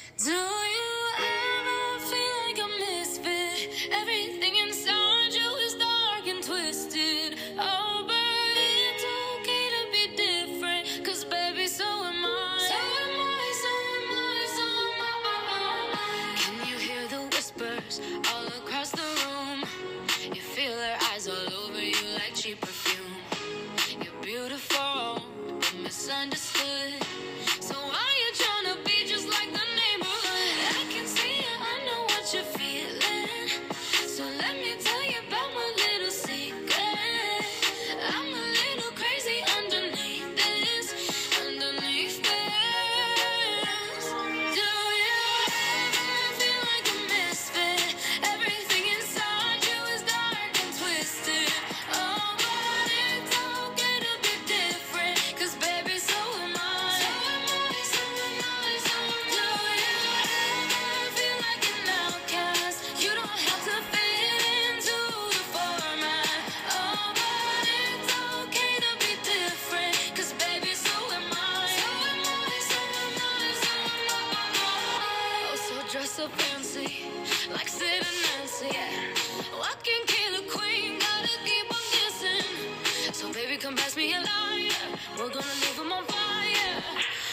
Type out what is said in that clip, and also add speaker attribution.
Speaker 1: Do you ever feel like a misfit? Everything inside you is dark and twisted. Oh, but it's okay to be different, 'cause baby, so am I. So am I, so am I, so am I. Can you hear the whispers all across the room? You feel her eyes all over you like cheap perfume. You're beautiful, but misunderstood. So why you tryna be just like the neighborhood? I can see it, I know what you're feeling. So let me tell you about my little secret. I'm a little crazy underneath this, underneath this. Do you ever feel like a misfit? Everything inside you is dark and twisted. Oh, but it's okay to be different, 'cause baby, so am I. So am I, so am I, so am I. Do you ever feel like an outcast? You don't have to fit into the format. Oh, but it's okay to be different, 'cause baby, so am I. So am I, so am I, so am I. Oh, so dress up fancy, like Sid and Nancy. Walking killer queen, gotta keep on kissing. So baby, come pass me a lighter, we're gonna leave 'em on fire.